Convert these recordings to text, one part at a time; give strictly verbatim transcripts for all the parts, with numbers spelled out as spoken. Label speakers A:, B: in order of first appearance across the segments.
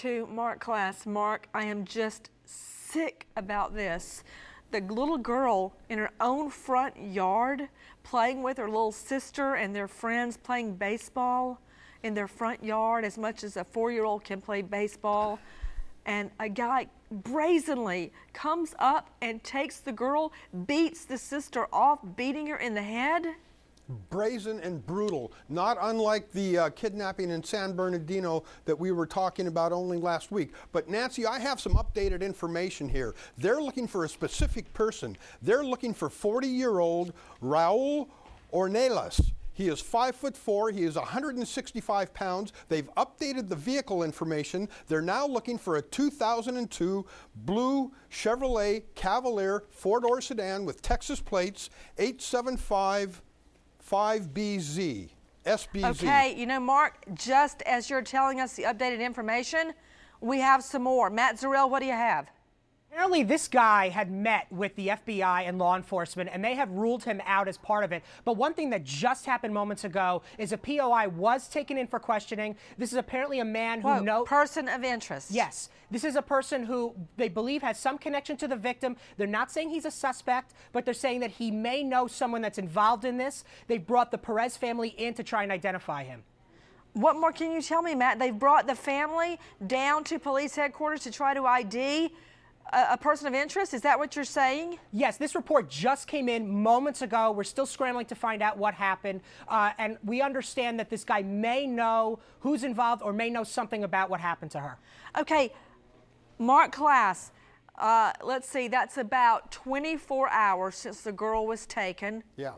A: to Mark Class. Mark, I am just sick about this. The little girl in her own front yard playing with her little sister and their friends playing baseball in their front yard as much as a four-year-old can play baseball. And a guy brazenly comes up and takes the girl, beats the sister off, beating her in the head.
B: Brazen and brutal, not unlike the uh, kidnapping in San Bernardino that we were talking about only last week. But Nancy, I have some updated information here. They're looking for a specific person. They're looking for forty-year-old Raul Ornelas. He is five foot four. He is one hundred sixty-five pounds. They've updated the vehicle information. They're now looking for a two thousand two blue Chevrolet Cavalier four-door sedan with Texas plates, eight seven five five B Z, S B Z.
A: Okay, you know, Mark, just as you're telling us the updated information, we have some more. Matt Zarrell, what do you have?
C: Apparently, this guy had met with the F B I and law enforcement, and they have ruled him out as part of it. But one thing that just happened moments ago is a P O I was taken in for questioning. This is apparently a man who
A: Whoa,
C: knows...
A: person of interest.
C: Yes. This is a person who they believe has some connection to the victim. They're not saying he's a suspect, but they're saying that he may know someone that's involved in this. They've brought the Perez family in to try and identify him.
A: What more can you tell me, Matt? They've brought the family down to police headquarters to try to I D a person of interest? Is that what you're saying?
C: Yes, this report just came in moments ago. We're still scrambling to find out what happened. Uh, and we understand that this guy may know who's involved or may know something about what happened to her.
A: Okay, Mark Class, uh, let's see, that's about twenty-four hours since the girl was taken.
B: Yeah.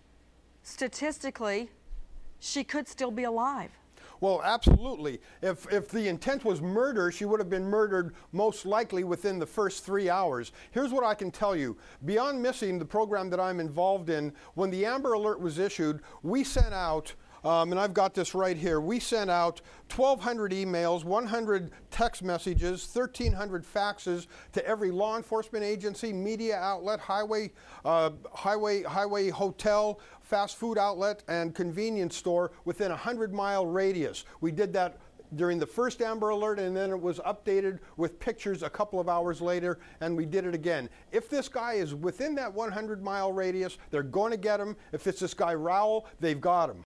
A: Statistically, she could still be alive.
B: Well, absolutely. If, if the intent was murder, she would have been murdered most likely within the first three hours. Here's what I can tell you. Beyond Missing, the program that I'm involved in, when the Amber Alert was issued, we sent out, um, and I've got this right here, we sent out twelve hundred emails, one hundred text messages, thirteen hundred faxes to every law enforcement agency, media outlet, highway, uh, highway, highway hotel, fast food outlet, and convenience store within a hundred mile radius. We did that during the first Amber Alert, and then it was updated with pictures a couple of hours later, and we did it again. If this guy is within that one hundred mile radius, they're going to get him. If it's this guy Raul, they've got him.